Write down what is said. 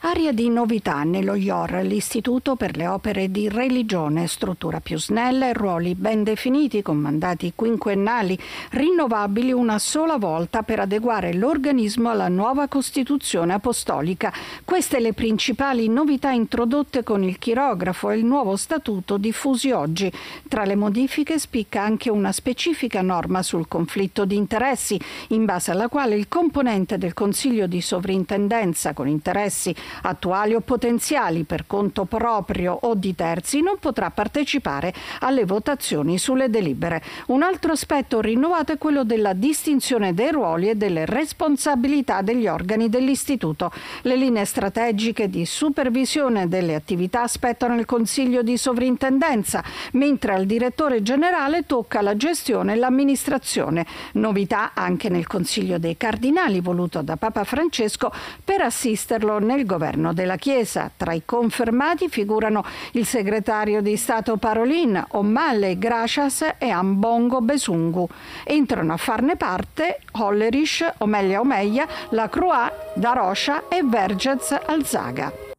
Aria di novità nello IOR, l'Istituto per le opere di religione, struttura più snella e ruoli ben definiti con mandati quinquennali, rinnovabili una sola volta per adeguare l'organismo alla nuova Costituzione apostolica. Queste le principali novità introdotte con il chirografo e il nuovo statuto diffusi oggi. Tra le modifiche spicca anche una specifica norma sul conflitto di interessi, in base alla quale il componente del Consiglio di Sovrintendenza con interessi attuali o potenziali per conto proprio o di terzi non potrà partecipare alle votazioni sulle delibere. Un altro aspetto rinnovato è quello della distinzione dei ruoli e delle responsabilità degli organi dell'Istituto. Le linee strategiche di supervisione delle attività spettano al Consiglio di Sovrintendenza, mentre al direttore generale tocca la gestione e l'amministrazione. Novità anche nel Consiglio dei Cardinali, voluto da Papa Francesco per assisterlo nel governo della Chiesa. Tra i confermati figurano il segretario di Stato Parolin, Omalle Gracias e Ambongo Besungu. Entrano a farne parte Hollerich, Omelia Omeia, Lacroix, Darosha e Vergez Alzaga.